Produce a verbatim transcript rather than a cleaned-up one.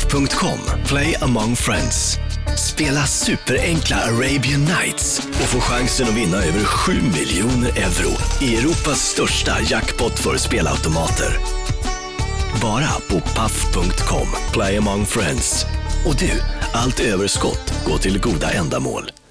paff punkt com. Play among friends. Spela superenkla Arabian Nights och få chansen att vinna över sju miljoner euro i Europas största jackpot för spelautomater. Bara på paff punkt com. Play among friends. Och du, allt överskott går till goda ändamål.